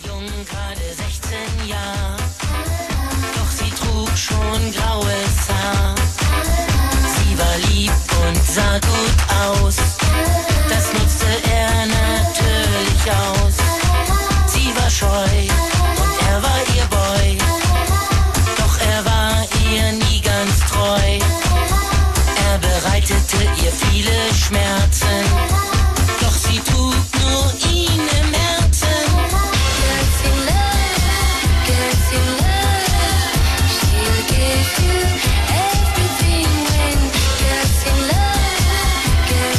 jung, gerade 16 Jahre, doch sie trug schon graues Haar. Sie war lieb und sah gut aus, das nutzte er natürlich aus. Sie war scheu und er war ihr Boy, doch er war ihr nie ganz treu. Er bereitete ihr viele Schmerzen, doch sie trug nur ihn im Herzen. Girls in love, she'll give you everything when. Girls in love,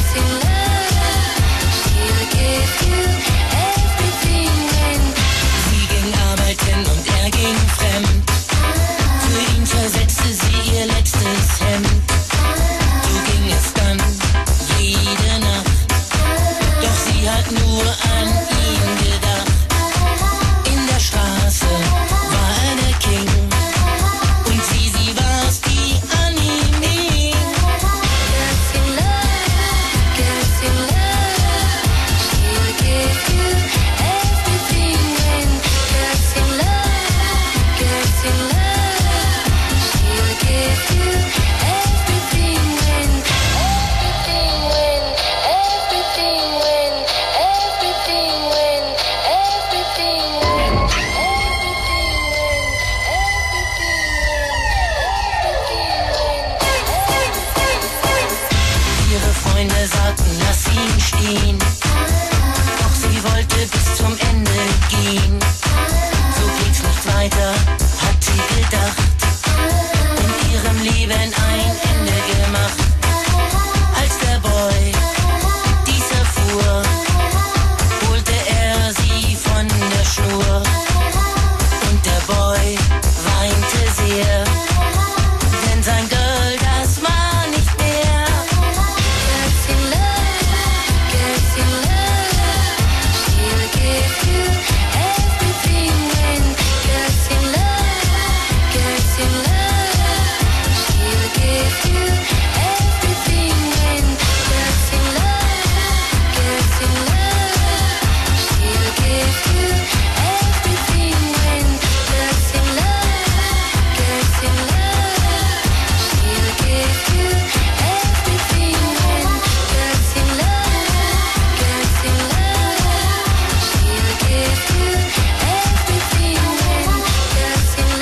she'll give you everything when. Sie ging arbeiten und er ging fremd, für ihn zersetzte sie ihr letztes Hemd. So ging es dann jede Nacht, doch sie hat nur an ihn gedacht. In der Straße war er der King und sie war's, die an ihm hing. Girls in love, she'll give you everything when. Girls in love, she'll give you everything when. Everything when, everything when, everything when, Ihre Freunde sagten, lass ihn stehen, doch sie wollte bis zum Ende gehen. So geht's nicht weiter, hat sie gedacht, in ihrem Leben ein Ende gemacht. Als der Boy dies erfuhr, holte er sie von der Schnur. Und der Boy weinte sehr, denn sein Girl, das war nicht mehr. Girls in love, she'll give you everything when. Girls in love, she'll give you everything when. Girls in love, she'll give you everything when. Girls in love, she'll give you everything when. Girls in love, she'll give you everything when. Girls in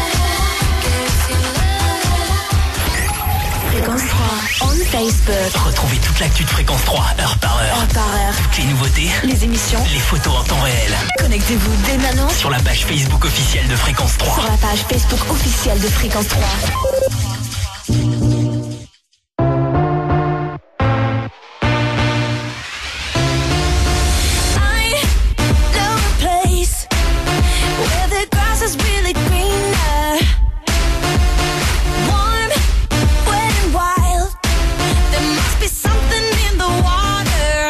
love. Fréquence 3, on Facebook. Retrouvez toute l'actu de Fréquence 3, heure par heure. Heure par heure. Toutes les nouveautés, Les émissions. les photos en temps réel. Connectez-vous dès maintenant Sur la page Facebook officielle de Fréquence 3. sur la page Facebook officielle de Fréquence 3. I know a place where the grass is really greener, warm, wet and wild. There must be something in the water.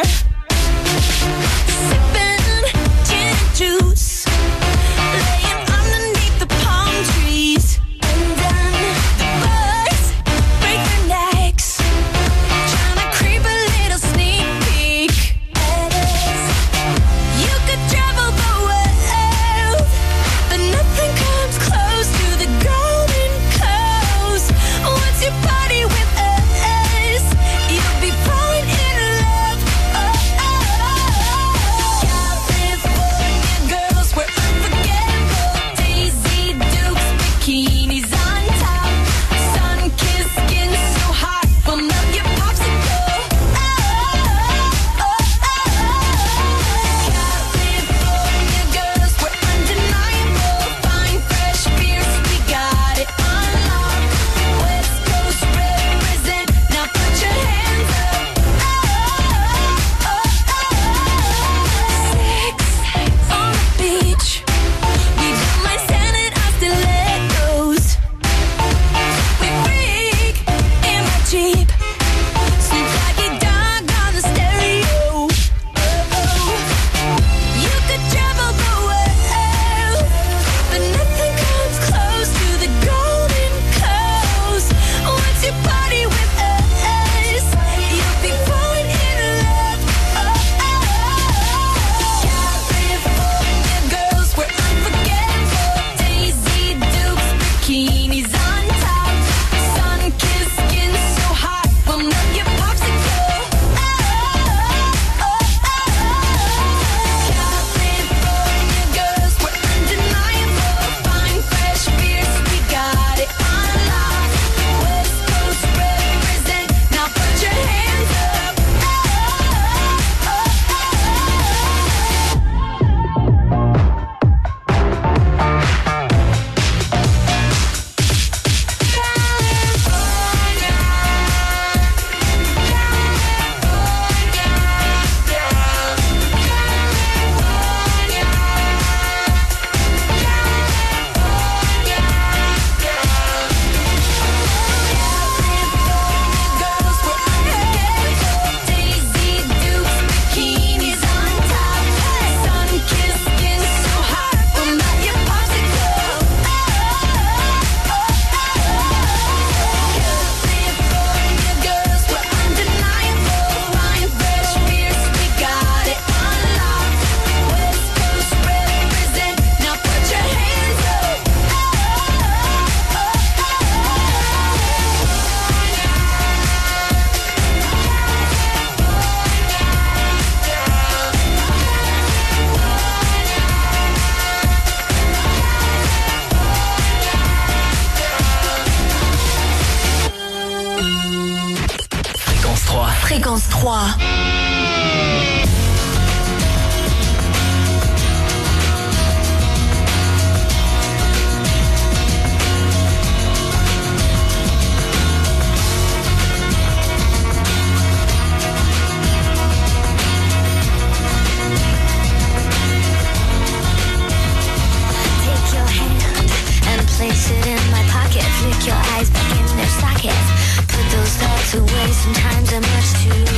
Sipping gin and juice, laying underneath the palm trees. And then the Fréquence 3. Place it in my pocket, flick your eyes back in their sockets. Put those thoughts away, sometimes I'm much too